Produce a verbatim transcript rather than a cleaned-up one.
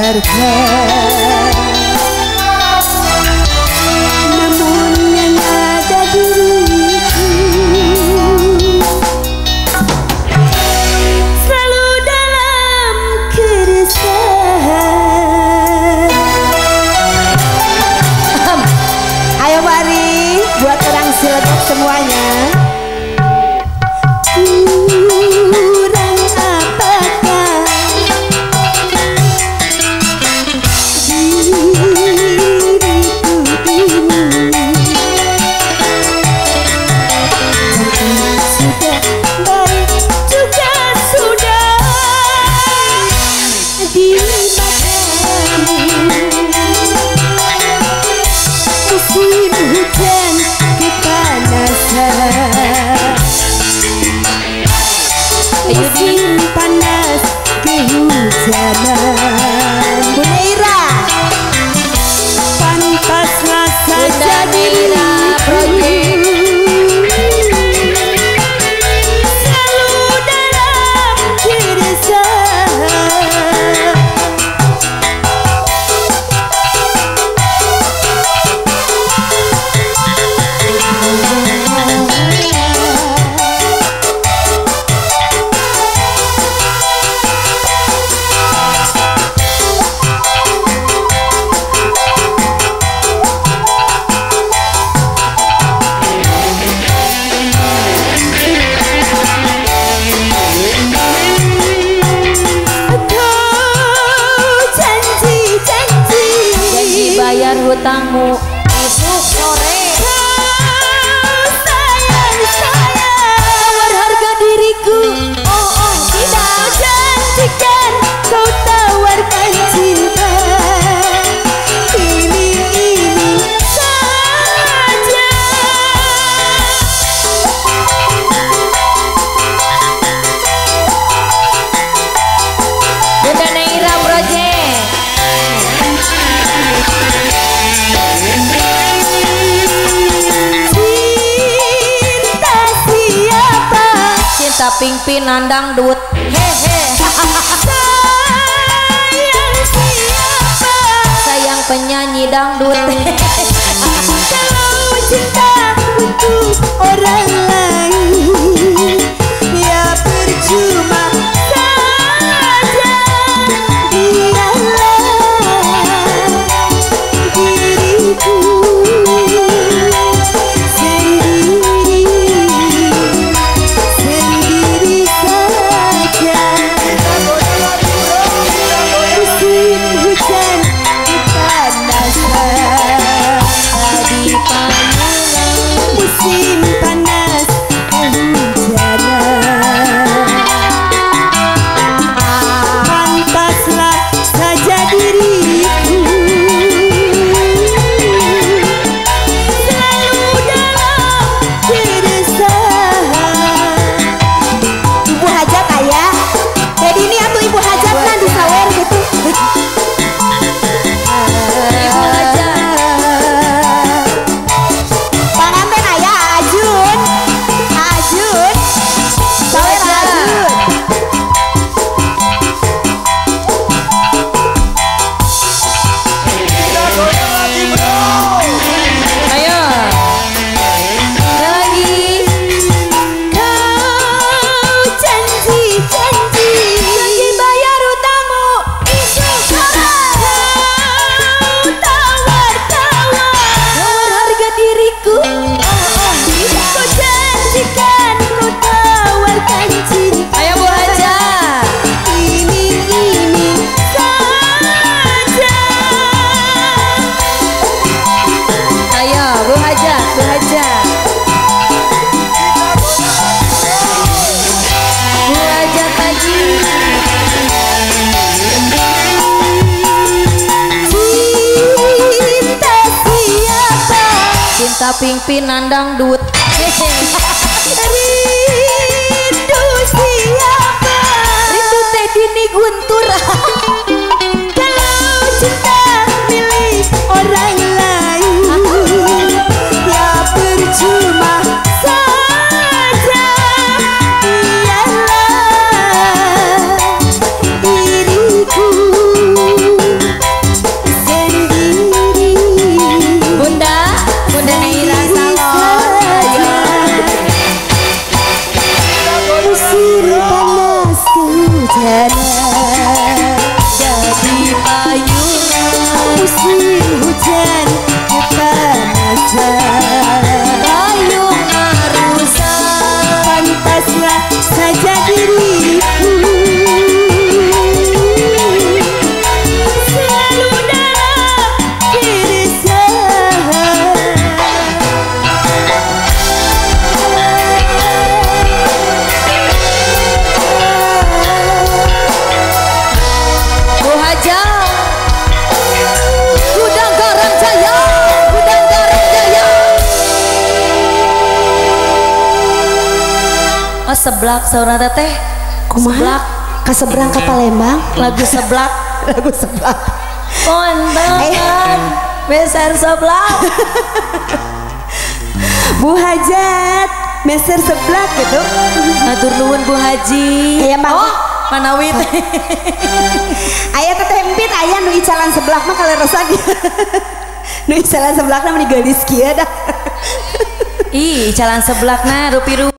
harga. Namun yang ada diriku selalu dalam keresahan. Ayo mari buat orang Ciledug semuanya. Kurang apakah diriku ini, cantik sudah, baik juga sudah di matamu. Musim hujan kepanasan, musim panas kehujanan. Bunda Ira, pantaslah saja diriku selalu dalam keresahan. Bayar hutangmu esok sore. Sayang, sayang, Tawar harga diriku. oh oh tidak, janjikan kau tawarkan cinta. Ini ini saja. Bunda Neira Project. Cinta siapa? Cinta pingpinan dangdut. Hehe. Sayang siapa? Sayang penyanyi dangdut. Kalau cinta untuk orang lain, ya percuma saja. Biarlah diriku sendiri, sendiri saja. Musim hujan kepanasan, Di panggilan musim panas kehujanan. Pantaslah saja diriku selalu dalam keresahan. Ibu hajat ayah, jadi ini atuh ibu hajat kan di sawer gitu. Ibu aja. Panganten ayah Ajun, Ajun, sawer Ajun. Ayo. Ada lagi. Kau janji, janji, janji bayar hutangmu esok sore. Kau tawar, tawar, Tawar harga diriku. kau janjikan kau tawarkan cinta. Ayo Bu Haja. Ini, ini saja. Ayo Bu Haja, Bu Haja. Bu Haja tadi. Cinta siapa? Cinta pingpinan dangdut. Hehe. Rindu siapa? Rindu teh dini guntur. Kalau cinta milik orang lain, ya percuma saja. Biarlah diriku seblak saurna teh. Kumaha? Ka seberang ke Palembang. Lagu seblak. Lagu seblak. Kondangan meser seblak. Bu Hajat, meser seblak gitu. Matur nuwun Bu Haji. Aya mah. Oh, Manawi teh. Aya teh tempit aya nu icalan seblak mah kaleresan. Nu icalan seblak mah di gelis kieu dah. Ih, jalan seblakna rupi-rupi.